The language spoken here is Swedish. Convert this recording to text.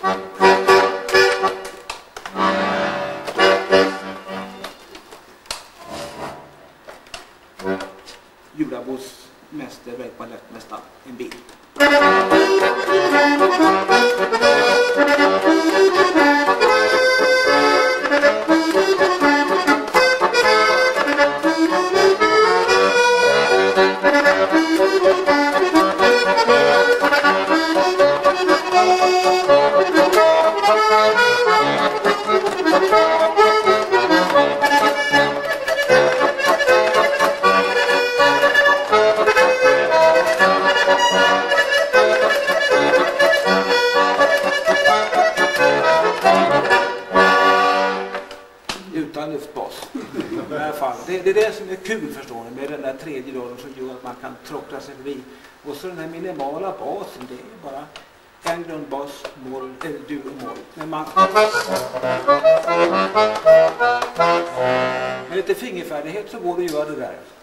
Julabos mästerverk, balettmästaren, en bild. Utan luftbas. I alla fall. Det är det som är kul, förstår ni, med den där tredje raden som gör att man kan tråckla sig förbi. Och så den här minimala basen, det är bara en grundbas, moll, dur och moll. Men man... Med lite fingerfärdighet så går det att göra det där.